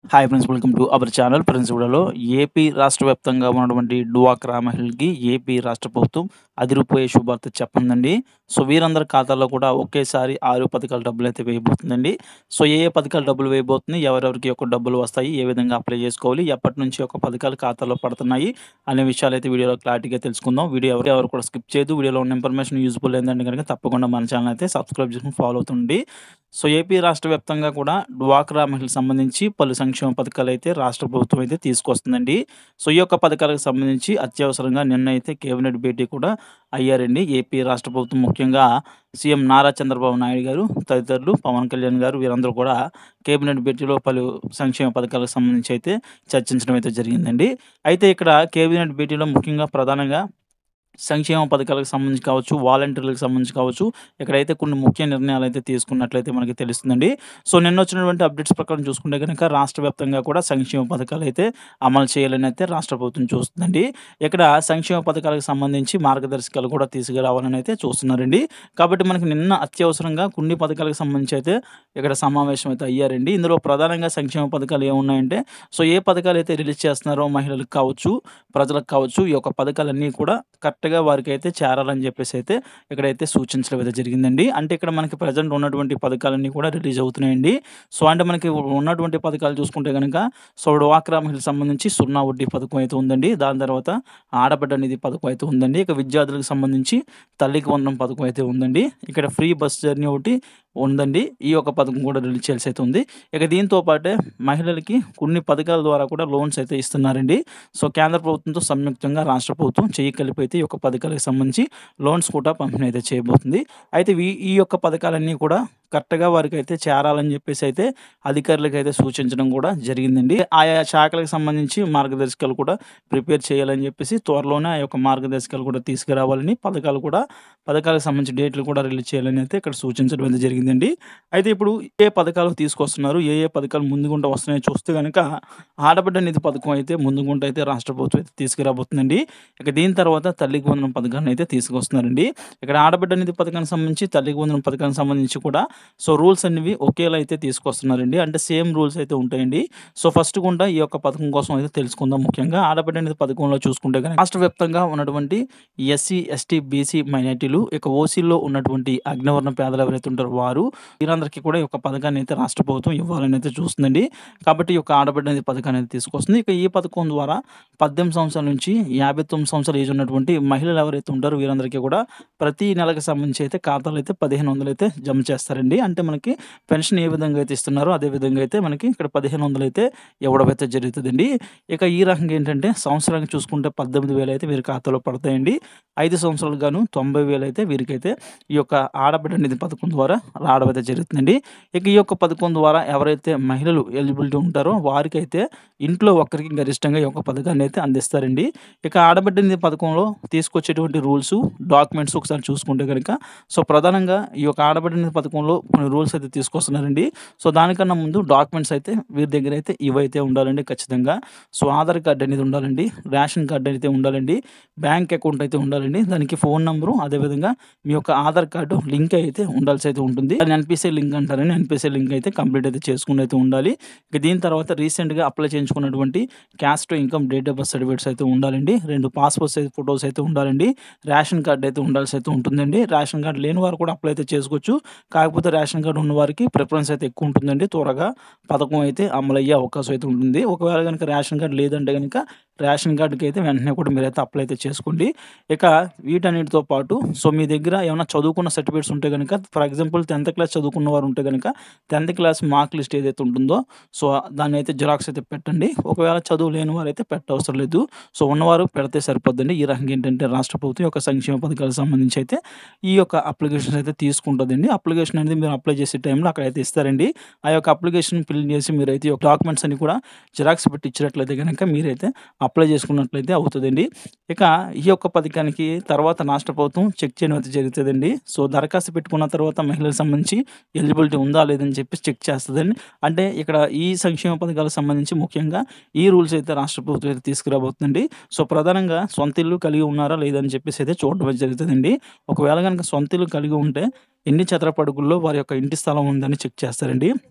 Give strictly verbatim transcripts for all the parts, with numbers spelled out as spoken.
Hi friends, welcome to our channel. Friends, వీడియోలో AP రాష్ట్ర వ్యాప్తంగా ఉన్నటువంటి డ్వాక్రా మహిళలకి ఏపీ రాష్ట్ర ప్రభుత్వం అదిరిపోయే శుభార్త చెప్పనుందండి. సో వీరందరి ఖాతాల్లో కూడా ఒకేసారి ఆరు పథకాల డబ్బులైతే వేయబోతుందండి. సో ఏ ఏ పథకాల డబ్బులు వేయబోతుంది, ఎవరెవరికి యొక్క డబ్బులు వస్తాయి, ఏ విధంగా అప్లై చేసుకోవాలి, ఎప్పటి నుంచి యొక్క పథకాలు ఖాతాలో పడుతున్నాయి అనే విషయాలైతే వీడియోలో క్లారిటీగా తెలుసుకుందాం. వీడియో ఎవరు ఎవరు కూడా స్కిప్ చేయొద్దు. వీడియోలో ఉన్న ఇన్ఫర్మేషన్ యూజ్ఫుల్ ఏంటంటే కనుక తప్పకుండా మన ఛానల్ అయితే సబ్స్క్రైబ్ చేసుకుని ఫాలో అవుతుండండి. సో ఏపీ రాష్ట్ర వ్యాప్తంగా కూడా డ్వాక్రా మహిళలకు సంబంధించి పలు సంక్షేమ పథకాలు అయితే రాష్ట్ర ప్రభుత్వం అయితే తీసుకొస్తుందండి. సో ఈ యొక్క పథకాలకు సంబంధించి అత్యవసరంగా నిన్న అయితే కేబినెట్ భేటీ కూడా అయ్యారండి. ఏపీ రాష్ట్ర ప్రభుత్వం ముఖ్యంగా సీఎం నారా చంద్రబాబు నాయుడు గారు తదితరులు, పవన్ కళ్యాణ్ గారు వీరందరూ కూడా కేబినెట్ భేటీలో పలు సంక్షేమ పథకాలకు సంబంధించి అయితే చర్చించడం అయితే జరిగిందండి. అయితే ఇక్కడ కేబినెట్ భేటీలో ముఖ్యంగా ప్రధానంగా సంక్షేమ పథకాలకు సంబంధించి కావచ్చు, వాలంటీర్లకు సంబంధించి కావచ్చు, ఇక్కడైతే కొన్ని ముఖ్య నిర్ణయాలు అయితే తీసుకున్నట్లయితే మనకి తెలుస్తుందండి. సో నిన్న వచ్చినటువంటి అప్డేట్స్ ప్రకారం చూసుకుంటే గనుక రాష్ట్ర వ్యాప్తంగా కూడా సంక్షేమ పథకాలు అయితే అమలు చేయాలని అయితే రాష్ట్ర ప్రభుత్వం చూస్తుందండి. ఇక్కడ సంక్షేమ పథకాలకు సంబంధించి మార్గదర్శకాలు కూడా తీసుకురావాలని అయితే చూస్తున్నారండి. కాబట్టి మనకి నిన్న అత్యవసరంగా కొన్ని పథకాలకు సంబంధించి అయితే ఇక్కడ సమావేశం అయితే అయ్యారండి. ఇందులో ప్రధానంగా సంక్షేమ పథకాలు ఏమున్నాయంటే, సో ఏ పథకాలు అయితే రిలీజ్ చేస్తున్నారో మహిళలకు కావచ్చు, ప్రజలకు కావచ్చు, ఈ యొక్క పథకాలన్నీ కూడా కరెక్ట్‌గా వారికైతే చేరాలని చెప్పేసి అయితే ఇక్కడైతే సూచించడం అయితే జరిగిందండి. అంటే ఇక్కడ మనకి ప్రెజెంట్ ఉన్నటువంటి పథకాలన్నీ కూడా రిలీజ్ అవుతున్నాయండి. సో అంటే మనకి ఉన్నటువంటి పథకాలు చూసుకుంటే గనక, సో డ్వాక్రా మహిళలకు సంబంధించి సున్నా వడ్డీ పథకం అయితే ఉందండి. దాని తర్వాత ఆడబిడ్డ నిధి పథకం అయితే ఉందండి. ఇక విద్యార్థులకు సంబంధించి తల్లికి వందనం పథకం అయితే ఉందండి. ఇక్కడ ఫ్రీ బస్ జర్నీ ఒకటి ఉందండి. ఈ యొక్క పథకం కూడా రిలీజ్ చేయాల్సి అయితే ఉంది. ఇక దీంతో పాటే మహిళలకి కొన్ని పథకాల ద్వారా కూడా లోన్స్ అయితే ఇస్తున్నారండి. సో కేంద్ర ప్రభుత్వంతో సంయుక్తంగా రాష్ట్ర ప్రభుత్వం చెయ్యి కలిపి అయితే ఈ యొక్క పథకాలకు సంబంధించి లోన్స్ కూడా పంపిణీ అయితే చేయబోతుంది. అయితే వీ ఈ యొక్క పథకాలన్నీ కూడా కరెక్ట్‌గా వారికైతే చేరాలని చెప్పేసి అయితే అధికారులకైతే సూచించడం కూడా జరిగిందండి. ఆయా శాఖలకు సంబంధించి మార్గదర్శకాలు కూడా ప్రిపేర్ చేయాలని చెప్పేసి త్వరలోనే ఆ యొక్క మార్గదర్శకాలు కూడా తీసుకురావాలని, పథకాలు కూడా పథకాలకు సంబంధించి డేట్లు కూడా రిలీజ్ చేయాలని అయితే ఇక్కడ సూచించడం అయితే జరిగిందండి. అయితే ఇప్పుడు ఏ పథకాలు తీసుకొస్తున్నారు, ఏ ఏ పథకాలు ముందుగుంట వస్తున్నాయో చూస్తే గనక ఆడబిడ్డ నిధి పథకం అయితే ముందుగుంట అయితే రాష్ట్ర ప్రభుత్వం అయితే తీసుకురాబోతుందండి. ఇక దీని తర్వాత తల్లికి వందనం పథకాన్ని అయితే తీసుకొస్తున్నారండి. ఇక్కడ ఆడబిడ్డ నిధి పథకానికి సంబంధించి, తల్లికి వందనం పథకానికి సంబంధించి కూడా సో రూల్స్ అనేవి ఒకేలా అయితే తీసుకొస్తున్నారండి. అంటే సేమ్ రూల్స్ అయితే ఉంటాయండి. సో ఫస్ట్ గుండా ఈ యొక్క పథకం కోసం అయితే తెలుసుకుందాం. ముఖ్యంగా ఆడబిడ్డ నిధి పథకంలో చూసుకుంటే గనక రాష్ట్ర వ్యాప్తంగా ఉన్నటువంటి ఎస్సీ, ఎస్టీ, బీసీ మైనారిటీలు, ఇక ఓసీలో ఉన్నటువంటి అగ్రవర్ణ పేదలు ఎవరైతే ఉంటారో వారు, వీరందరికీ కూడా ఈ యొక్క పథకాన్ని అయితే రాష్ట్ర ప్రభుత్వం ఇవ్వాలని అయితే చూస్తుందండి. కాబట్టి ఈ యొక్క ఆడబిడ్డ నిధి పథకాన్ని అయితే తీసుకొస్తుంది. ఇక ఈ పథకం ద్వారా పద్దెనిమిది సంవత్సరాల నుంచి యాభై తొమ్మిది సంవత్సరాల ఏజ్ ఉన్నటువంటి మహిళలు ఎవరైతే ఉంటారో వీరందరికీ కూడా ప్రతి నెలకు సంబంధించి అయితే ఖాతాలో అయితే పదిహేను వందలు అయితే జమ చేస్తారండి. అంటే మనకి పెన్షన్ ఏ విధంగా అయితే ఇస్తున్నారో అదే విధంగా అయితే మనకి ఇక్కడ పదిహేను వందలు అయితే ఇవ్వడం అయితే జరుగుతుందండి. ఇక ఈ రకంగా ఏంటంటే సంవత్సరానికి చూసుకుంటే పద్దెనిమిది వేలు అయితే వీరి ఖాతాలో పడతాయండి. ఐదు సంవత్సరాలకు గాను తొంభై వేలు అయితే వీరికైతే ఈ యొక్క ఆడబిడ్డ నిధి పథకం ద్వారా రావడం అయితే జరుగుతుందండి. ఇక ఈ యొక్క పథకం ద్వారా ఎవరైతే మహిళలు ఎలిజిబిలిటీ ఉంటారో వారికైతే ఇంట్లో ఒక్కరికి గరిష్టంగా ఈ యొక్క పథకాన్ని అయితే అందిస్తారండి. ఇక ఆడబిడ్డ నిధి పథకంలో తీసుకొచ్చేటువంటి రూల్స్, డాక్యుమెంట్స్ ఒకసారి చూసుకుంటే గనక, సో ప్రధానంగా ఈ యొక్క ఆడబిడ్డ నిధి పథకంలో కొన్ని రూల్స్ అయితే తీసుకొస్తున్నారండి. సో దానికన్నా ముందు డాక్యుమెంట్స్ అయితే వీరి దగ్గర అయితే ఇవైతే ఉండాలండి ఖచ్చితంగా. సో ఆధార్ కార్డ్ అనేది ఉండాలండి, రేషన్ కార్డ్ అయితే ఉండాలండి, బ్యాంక్ అకౌంట్ అయితే ఉండాలండి, దానికి ఫోన్ నంబరు, అదేవిధంగా మీ యొక్క ఆధార్ కార్డు లింక్ అయితే ఉండాల్సి అయితే ఉంటుంది. దాన్ని ఎన్‌పీసీ లింక్ అంటారండి. ఎన్‌పీసీ లింక్ అయితే కంప్లీట్ అయితే చేసుకుని అయితే ఉండాలి. ఇక దీని తర్వాత రీసెంట్‌గా అప్లై చేయించుకున్నటువంటి caste, income, date of birth certificates అయితే ఉండాలండి. రెండు పాస్‌పోర్ట్ సైజ్ ఫోటోస్ అయితే ఉండాలండి. రేషన్ కార్డ్ అయితే ఉండాల్సి అయితే ఉంటుందండి. రేషన్ కార్డ్ లేని వారు కూడా అప్లై అయితే చేసుకోవచ్చు. కాకపోతే రేషన్ కార్డ్ ఉన్నవారికి ప్రిఫరెన్స్ అయితే ఎక్కువ ఉంటుందండి. త్వరగా పథకం అయితే అమలయ్యే అవకాశం అయితే ఉంటుంది. ఒకవేళ గనుక రేషన్ కార్డ్ లేదంటే గనుక రేషన్ కార్డ్‌కి అయితే వెంటనే కూడా మీరైతే అప్లై అయితే చేసుకోండి. ఇక వీటన్నిటితో పాటు సో మీ దగ్గర ఏమైనా చదువుకున్న సర్టిఫికేట్స్ ఉంటే గనుక, ఫర్ ఎగ్జాంపుల్ టెన్త్ క్లాస్ చదువుకున్న వారు ఉంటే గనుక టెన్త్ క్లాస్ మార్క్ లిస్ట్ ఏదైతే ఉంటుందో సో దాన్ని అయితే జిరాక్స్ అయితే పెట్టండి. ఒకవేళ చదువు లేని వారైతే పెట్టవసరం లేదు. సో ఉన్నవారు పెడితే సరిపోద్దండి. ఈ రకంగా ఏంటంటే రాష్ట్ర ప్రభుత్వం యొక్క సంక్షేమ పథకాలకు సంబంధించి అయితే ఈ యొక్క అప్లికేషన్స్ అయితే తీసుకుంటుందండి. అప్లికేషన్ అనేది మీరు అప్లై చేసే టైంలో అక్కడైతే ఇస్తారండి. ఆ యొక్క అప్లికేషన్ ఫిల్ చేసి మీరైతే ఈ యొక్క డాక్యుమెంట్స్ అన్ని కూడా జిరాక్స్ పెట్టి ఇచ్చినట్లయితే గనక మీరైతే అప్లై చేసుకున్నట్లయితే అవుతుందండి. ఇక ఈ యొక్క పథకానికి తర్వాత రాష్ట్ర ప్రభుత్వం చెక్ చేయడం అయితే జరుగుతుందండి. సో దరఖాస్తు పెట్టుకున్న తర్వాత మహిళలకు సంబంధించి ఎలిజిబిలిటీ ఉందా లేదని చెప్పేసి చెక్ చేస్తదండి. అంటే ఇక్కడ ఈ సంక్షేమ పథకాలకు సంబంధించి ముఖ్యంగా ఈ రూల్స్ అయితే రాష్ట్ర ప్రభుత్వం అయితే తీసుకురాబోతుందండి. సో ప్రధానంగా సొంత ఇల్లు కలిగి ఉన్నారా లేదని చెప్పేసి అయితే చూడడం అయితే జరుగుతుందండి. ఒకవేళ గనుక సొంత ఇల్లు కలిగి ఉంటే ఎన్ని చదరపు అడుగుల్లో వారి యొక్క ఇంటి స్థలం ఉందని చెక్ చేస్తారండి.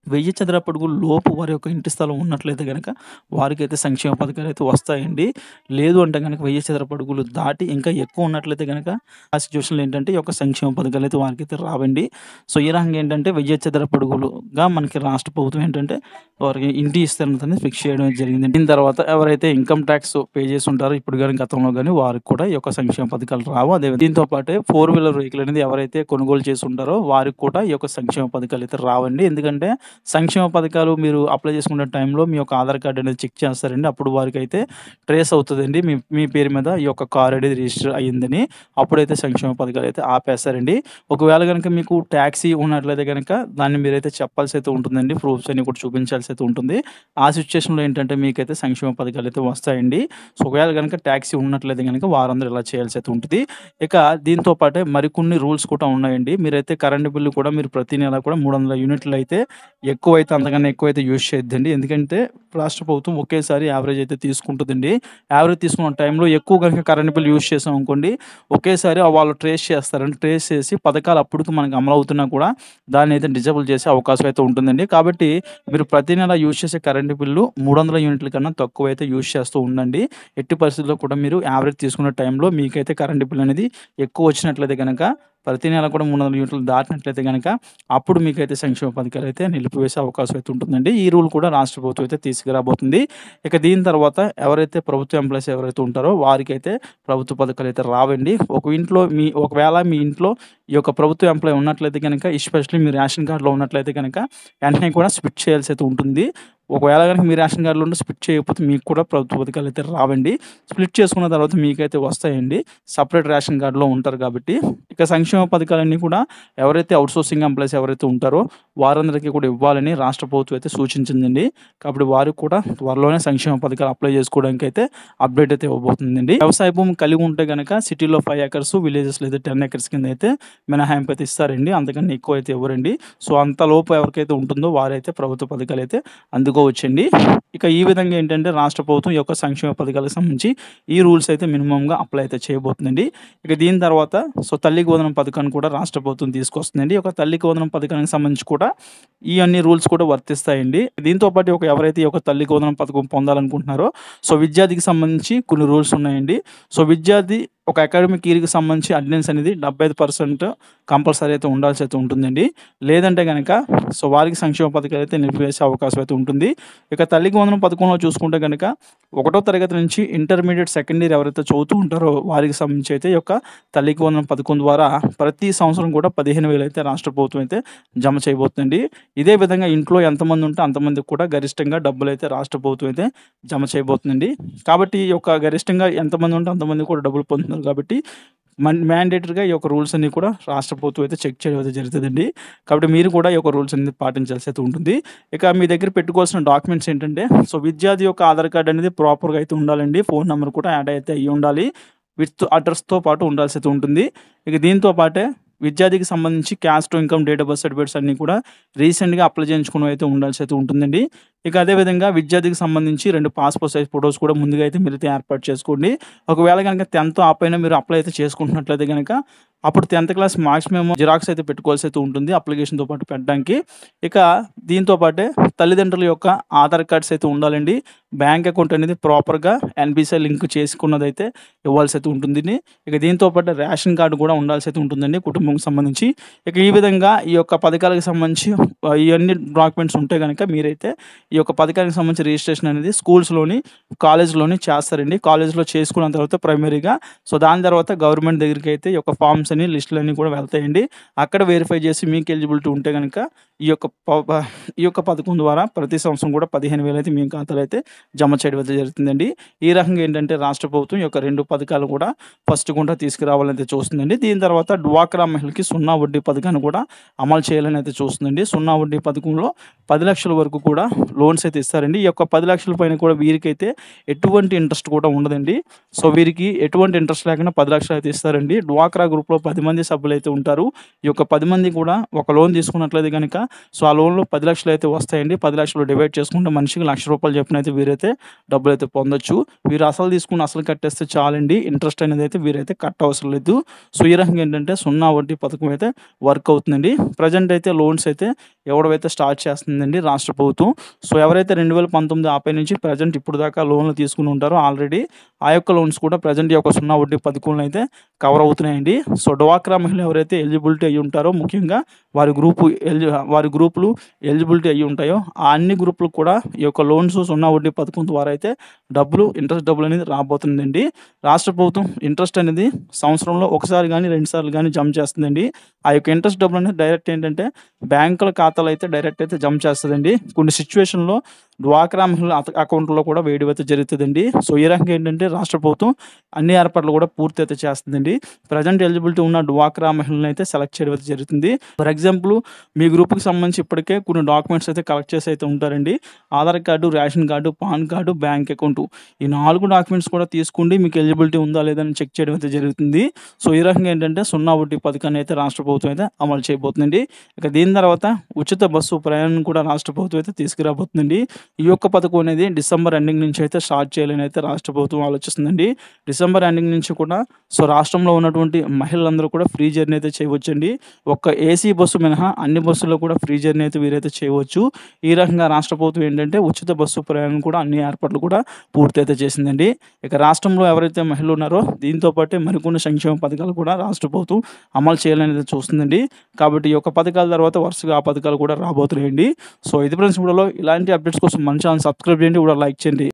వెయ్యి చదరపు అడుగుల లోపు వారి యొక్క ఇంటి స్థలం ఉన్నట్లయితే గనక వారికైతే సంక్షేమ పథకాలైతే వస్తాయండి. లేదు అంటే గనక వెయ్యి చదరపు అడుగులు దాటి ఇంకా ఎక్కువ ఉన్నట్లయితే గనక ఆ సిట్యుయేషన్‌లో ఏంటంటే ఈ యొక్క సంక్షేమ పథకాలైతే వారికైతే రావండి. సో, ఈ రకంగా ఏంటంటే వెయ్యి చదరపు అడుగులుగా మనకి రాష్ట్ర ప్రభుత్వం ఏంటంటే వారికి ఇంటి విస్తీర్ణత అనేది ఫిక్స్ చేయడం జరిగింది. దీని తర్వాత ఎవరైతే ఇన్‌కమ్ టాక్స్ పే చేసి ఉంటారో ఇప్పుడు గాని, గతంలో గాని వారికి కూడా ఈ యొక్క సంక్షేమ పథకాలు రావు. అదే దీంతో పాటే ఫోర్ వీలర్ వెహికల్ అనేది ఎవరైతే కొనుగోలు చేసి ఉంటారో వారికి కూడా ఈ యొక్క సంక్షేమ పథకాలైతే రావండి. ఎందుకంటే సంక్షేమ పథకాలు మీరు అప్లై చేసుకునే టైంలో మీ యొక్క ఆధార్ కార్డ్ అనేది చెక్ చేస్తారండి. అప్పుడు వారికైతే ట్రేస్ అవుతదండి. మీ మీ పేరు మీద ఈ యొక్క కార్ అనేది రిజిస్టర్ అయ్యిందని. అప్పుడైతే సంక్షేమ పథకాలైతే ఆపేస్తారండి. ఒకవేళ గనక మీకు టాక్సీ ఉన్నట్లయితే గనక దాన్ని మీరైతే చెప్పాల్సయితే ఉంటుందండి. ప్రూఫ్స్ అన్ని కూడా చూపించాల్సయితే ఉంటుంది. ఆ సిట్యుయేషన్‌లో ఏంటంటే మీకైతే సంక్షేమ పథకాలైతే వస్తాయండి. సో, ఒకవేళ గనక టాక్సీ ఉన్నట్లయితే గనక వారందరూ ఇలా చేయాల్సయితే ఉంటది. ఇక దీంతో పాటే మరికొన్ని రూల్స్ కూడా ఉన్నాయండి. మీరైతే కరెంట్ బిల్లు కూడా మీరు ప్రతి నెల కూడా మూడు వందల యూనిట్లు అయితే ఎక్కువైతే అంతకన్నా ఎక్కువైతే యూజ్ చేయొద్దండి. ఎందుకంటే రాష్ట్ర ప్రభుత్వం ఒకేసారి యావరేజ్ అయితే తీసుకుంటదండి. యావరేజ్ తీసుకున్న టైంలో ఎక్కువ గనక కరెంట్ బిల్ యూజ్ చేసామనుకోండి ఒకేసారి వాళ్ళు ట్రేస్ చేస్తారండి. ట్రేస్ చేసి పథకాలు అప్పటికి మనకు అమలవుతున్నా కూడా దాన్నైతే డిజేబుల్ చేసే అవకాశం అయితే ఉంటుందండి. కాబట్టి మీరు ప్రతి నెల యూజ్ చేసే కరెంట్ బిల్లు మూడు వందల యూనిట్ల కన్నా తక్కువైతే యూజ్ చేస్తూ ఉండండి. ఎట్టి పరిస్థితుల్లో కూడా మీరు యావరేజ్ తీసుకున్న టైంలో మీకైతే కరెంట్ బిల్ అనేది ఎక్కువ వచ్చినట్లయితే గనక ప్రతి నెల కూడా మూడు వందల యూనిట్లు దాటినట్లయితే గనక అప్పుడు మీకైతే సంక్షేమ పథకాలైతే నిలిపివేసే అవకాశం అయితే ఉంటుందండి. ఈ రూల్ కూడా రాష్ట్ర ప్రభుత్వం అయితే తీసుకురాబోతుంది. ఇక దీని తర్వాత ఎవరైతే ప్రభుత్వ ఎంప్లాయీస్ ఎవరైతే ఉంటారో వారికైతే ప్రభుత్వ పథకాలైతే రావండి. ఒక ఇంట్లో మీ ఒకవేళ మీ ఇంట్లో ఈ యొక్క ప్రభుత్వ ఎంప్లాయీ ఉన్నట్లయితే గనక ఎస్పెషల్లీ మీ రేషన్ కార్డ్‌లో ఉన్నట్లయితే గనక వెంటనే కూడా స్విచ్ చేయాల్సయితే ఉంటుంది. ఒకవేళ గనక మీ రేషన్ కార్డ్‌లో ఉండి స్ప్లిట్ చేయకపోతే మీకు కూడా ప్రభుత్వ పథకాలైతే రావండి. స్ప్లిట్ చేసుకున్న తర్వాత మీకైతే వస్తాయండి. సెపరేట్ రేషన్ కార్డ్‌లో ఉంటారు కాబట్టి. ఇక సంక్షేమ పథకాలన్నీ కూడా ఎవరైతే ఔట్‌సోర్సింగ్ ఎంప్లాయీస్ ఎవరైతే ఉంటారో వారందరికీ కూడా ఇవ్వాలని రాష్ట్ర ప్రభుత్వం అయితే సూచించిందండి. కాబట్టి వారికి కూడా త్వరలోనే సంక్షేమ పథకాలు అప్లై చేసుకోవడానికైతే అప్డేట్ అయితే ఇవ్వబోతుందండి. వ్యవసాయ భూమి కలిగి ఉంటే గనక సిటీలో ఐదు ఎకర్స్, విలేజెస్‌లో అయితే పది ఎకర్స్ కింద అయితే మినహాయింపు అయితే ఇస్తారండి. అంతకన్నా ఎక్కువ అయితే ఇవ్వరండి. సో, అంతలోపు ఎవరికైతే ఉంటుందో వారైతే ప్రభుత్వ పథకాలైతే అందుకోవచ్చండి. ఇక ఈ విధంగా ఏంటంటే రాష్ట్ర ప్రభుత్వం ఈ యొక్క సంక్షేమ పథకాలకు సంబంధించి ఈ రూల్స్ అయితే మినిమమ్‌గా అప్లై అయితే చేయబోతుందండి. ఇక దీని తర్వాత సో, తల్లికి వందనం పథకాన్ని కూడా రాష్ట్ర ప్రభుత్వం తీసుకొస్తుందండి. ఒక తల్లికి వందనం పథకానికి సంబంధించి కూడా ఈ అన్ని రూల్స్ కూడా వర్తిస్తాయండి. దీంతో పాటు ఒక ఎవరైతే ఈ యొక్క తల్లికి వందనం పథకం పొందాలనుకుంటున్నారో సో, విద్యార్థికి సంబంధించి కొన్ని రూల్స్ ఉన్నాయండి. సో, విద్యార్థి ఒక అకాడమిక్ ఇయర్‌కి సంబంధించి అటెండెన్స్ అనేది డెబ్బై ఐదు శాతం కంపల్సరీ అయితే ఉండాల్సి అయితే ఉంటుందండి. లేదంటే గనక సో, వారికి సంక్షేమ పథకాలు అయితే నిలిపివేసే అవకాశం అయితే ఉంటుంది. ఇక తల్లికి వందనం పథకంలో చూసుకుంటే గనక ఒకటో తరగతి నుంచి ఇంటర్మీడియేట్ సెకండ్ ఇయర్ ఎవరైతే చదువుతూ ఉంటారో వారికి సంబంధించి అయితే ఈ యొక్క తల్లికి వందనం పథకం ద్వారా ప్రతి సంవత్సరం కూడా పదిహేను వేలు అయితే రాష్ట్ర ప్రభుత్వం అయితే జమ చేయబోతుందండి. ఇదే విధంగా ఇంట్లో ఎంతమంది ఉంటే అంతమందికి కూడా గరిష్టంగా డబ్బులైతే రాష్ట్ర ప్రభుత్వం అయితే జమ చేయబోతుందండి. కాబట్టి ఈ యొక్క గరిష్టంగా ఎంతమంది ఉంటే అంతమంది కూడా డబ్బులు పొందుతున్నారు కాబట్టి మన్ మ్యాండేటరీగా ఈ యొక్క రూల్స్ అన్నీ కూడా రాష్ట్ర ప్రభుత్వం అయితే చెక్ చేయడం అయితే జరుగుతదండి. కాబట్టి మీరు కూడా ఈ యొక్క రూల్స్ అనేది పాటించాల్సి అయితే ఉంటుంది. ఇక మీ దగ్గర పెట్టుకోవాల్సిన డాక్యుమెంట్స్ ఏంటంటే సో, విద్యార్థి యొక్క ఆధార్ కార్డ్ అనేది ప్రాపర్‌గా అయితే ఉండాలండి. ఫోన్ నంబర్ కూడా యాడ్ అయితే అయ్యి ఉండాలి. విత్ అడ్రస్‌తో పాటు ఉండాల్సి అయితే ఉంటుంది. ఇక దీంతో పాటే విద్యార్థికి సంబంధించి caste, income, date of birth certificates అన్నీ కూడా రీసెంట్‌గా అప్లై చేయించుకున్నవి అయితే ఉండాల్సి అయితే ఉంటుందండి. ఇక అదే విధంగా విద్యార్థికి సంబంధించి రెండు పాస్‌పోర్ట్ సైజ్ ఫోటోస్ కూడా ముందుగా అయితే మీరైతే ఏర్పాటు చేసుకోండి. ఒకవేళ గనక టెన్త్ ఆపైన మీరు అప్లై అయితే చేసుకుంటున్నట్లయితే గనక అప్పుడు tenth class marks memo xerox అయితే పెట్టుకోవాల్సి అయితే ఉంటుంది అప్లికేషన్‌తో పాటు పెట్టడానికి. ఇక దీంతో పాటే తల్లిదండ్రుల యొక్క ఆధార్ కార్డ్స్ అయితే ఉండాలండి. బ్యాంక్ అకౌంట్ అనేది ప్రాపర్‌గా ఎన్‌పిసిఐ లింక్ చేసుకున్నదైతే ఇవ్వాల్సి అయితే ఉంటుందండి. ఇక దీంతో పాటు రేషన్ కార్డ్ కూడా ఉండాల్సి అయితే ఉంటుందండి కుటుంబంకి సంబంధించి. ఇక ఈ విధంగా ఈ యొక్క పథకాలకు సంబంధించి ఆహ్, ఇయన్నీ డాక్యుమెంట్స్ ఉంటే గనక మీరైతే ఈ యొక్క పథకానికి సంబంధించి రిజిస్ట్రేషన్ అనేది స్కూల్స్‌లోని, కాలేజ్‌లోని చేస్తారండి. కాలేజ్‌లో చేసుకున్న తర్వాత ప్రైమరీగా సో, దాని తర్వాత గవర్నమెంట్ దగ్గరికైతే ఈ యొక్క ఫార్మ్స్ అని లిస్టులన్నీ కూడా వెళ్తాయండి. అక్కడ వెరిఫై చేసి మీకు ఎలిజిబిలిటీ ఉంటే గనక ఈ యొక్క ప ప ఈ యొక్క పథకం ద్వారా ప్రతి సంవత్సరం కూడా పదిహేను వేలు అయితే మీ ఖాతాలో అయితే జమ చేయడం అయితే జరుగుతుందండి. ఈ రకంగా ఏంటంటే రాష్ట్ర ప్రభుత్వం ఈ యొక్క రెండు పథకాలు కూడా ఫస్ట్ గుంట తీసుకురావాలని అయితే చూస్తుందండి. దీని తర్వాత డ్వాక్రా మహిళలకి సున్నా వడ్డీ పథకాన్ని కూడా అమలు చేయాలని అయితే చూస్తుందండి. సున్నా వడ్డీ పథకంలో పది లక్షల వరకు కూడా లోన్స్ అయితే ఇస్తారండి. ఈ యొక్క పది లక్షల పైన కూడా వీరికైతే ఎటువంటి ఇంట్రెస్ట్ కూడా ఉండదండి. సో, వీరికి ఎటువంటి ఇంట్రెస్ట్ లేకుండా పది లక్షలు అయితే ఇస్తారండి. డ్వాక్రా గ్రూప్‌లో పది మంది సభ్యులైతే ఉంటారు. ఈ యొక్క పది మంది కూడా ఒక లోన్ తీసుకున్నట్లయితే గనక సో, ఆ లోన్‌లో పది లక్షలు అయితే వస్తాయండి. పది లక్షలు డివైడ్ చేసుకుంటే మనిషికి ఒక లక్ష రూపాయలు చొప్పునైతే వీరైతే డబ్బులైతే పొందొచ్చు. వీరు అసలు తీసుకొని అసలు కట్టేస్తే చాలండి. ఇంట్రెస్ట్ అనేదైతే వీరైతే కట్టవసరం లేదు. సో, ఈ రకంగా ఏంటంటే సున్నా వడ్డీ పథకం అయితే వర్క్ అవుతుందండి. ప్రెజెంట్ అయితే లోన్స్ అయితే ఇవ్వడమైతే స్టార్ట్ చేస్తుందండి రాష్ట్ర ప్రభుత్వం. సో, ఎవరైతే రెండు వేల పంతొమ్మిది ఆపై నుంచి ప్రెజెంట్ ఇప్పుడు దాకా లోన్‌లు తీసుకొని ఉంటారో ఆల్రెడీ ఆ యొక్క లోన్స్ కూడా ప్రెజెంట్ ఈ యొక్క సున్నా వడ్డీ పథకంలో అయితే కవర్ అవుతున్నాయండి. సో, డ్వాక్రా మహిళలు ఎవరైతే ఎలిజిబిలిటీ అయ్యి ఉంటారో ముఖ్యంగా వారి గ్రూపు ఎలి వారి గ్రూపులు ఎలిజిబిలిటీ అయ్యి ఉంటాయో ఆ అన్ని గ్రూపులకు కూడా ఈ యొక్క లోన్స్ సున్నా వడ్డీ పథకం ద్వారా అయితే డబ్బులు ఇంట్రెస్ట్ డబ్బులు అనేది రాబోతుందండి. రాష్ట్ర ప్రభుత్వం ఇంట్రెస్ట్ అనేది సంవత్సరంలో ఒకసారి గానీ, రెండు సార్లు గానీ జమ చేస్తుందండి. ఆ యొక్క ఇంట్రెస్ట్ డబ్బులు అనేది డైరెక్ట్ ఏంటంటే బ్యాంకుల ఖాతాలో అయితే డైరెక్ట్ అయితే జమ చేస్తదండి. కొన్ని సిట్యుయేషన్‌లో డ్వాక్రా మహిళల అత అకౌంట్‌లో కూడా వేయడం అయితే జరుగుతదండి. సో, ఈ రకంగా ఏంటంటే రాష్ట్ర ప్రభుత్వం అన్ని ఏర్పాట్లు కూడా పూర్తి అయితే చేస్తుందండి. ప్రెజెంట్ ఎలిజిబిలిటీ ఉన్న డ్వాక్రా మహిళలను అయితే సెలెక్ట్ చేయడం అయితే జరుగుతుంది. ఫర్ ఎగ్జాంపుల్ మీ గ్రూప్‌కి సంబంధించి ఇప్పటికే కొన్ని డాక్యుమెంట్స్ అయితే కలెక్ట్ చేసి అయితే ఉంటారండి. Aadhaar card, ration card, PAN card, bank account ఈ నాలుగు డాక్యుమెంట్స్ కూడా తీసుకోండి. మీకు ఎలిజిబిలిటీ ఉందా లేదా అని చెక్ చేయడం అయితే జరుగుతుంది. సో, ఈ రకంగా ఏంటంటే సున్నా వడ్డీ పథకాన్ని అయితే రాష్ట్ర ప్రభుత్వం అయితే అమలు చేయబోతుందండి. ఇక దీని తర్వాత ఉచిత బస్సు ప్రయాణం కూడా రాష్ట్ర ప్రభుత్వం అయితే తీసుకురాబోతుందండి. ఈ యొక్క పథకం అనేది డిసెంబర్ ఎండింగ్ నుంచి అయితే స్టార్ట్ చేయాలని అయితే రాష్ట్ర ప్రభుత్వం ఆలోచిస్తుందండి. డిసెంబర్ ఎండింగ్ నుంచి కూడా సో, రాష్ట్రంలో ఉన్నటువంటి మహిళలందరూ కూడా ఫ్రీ జర్నీ అయితే చేయవచ్చండి. ఒక్క ఏసీ బస్సు మినహా అన్ని బస్సుల్లో కూడా ఫ్రీ జర్నీ అయితే వీరైతే చేయవచ్చు. ఈ రకంగా రాష్ట్ర ప్రభుత్వం ఏంటంటే ఉచిత బస్సు ప్రయాణం కూడా అన్ని ఏర్పాట్లు కూడా పూర్తి అయితే చేసిందండి. ఇక రాష్ట్రంలో ఎవరైతే మహిళలు ఉన్నారో దీంతో పాటే మరికొన్ని సంక్షేమ పథకాలు కూడా రాష్ట్ర ప్రభుత్వం అమలు చేయాలనేది చూస్తుందండి. కాబట్టి ఈ యొక్క పథకాల తర్వాత వరుసగా ఆ పథకాలు కూడా రాబోతున్నాయండి. సో, ఇది ఫ్రెండ్స్ వీడియోలో ఇలాంటి అప్డేట్స్ కోసం మన ఛానల్ సబ్స్క్రైబ్ చేయండి. కూడా లైక్ చేయండి.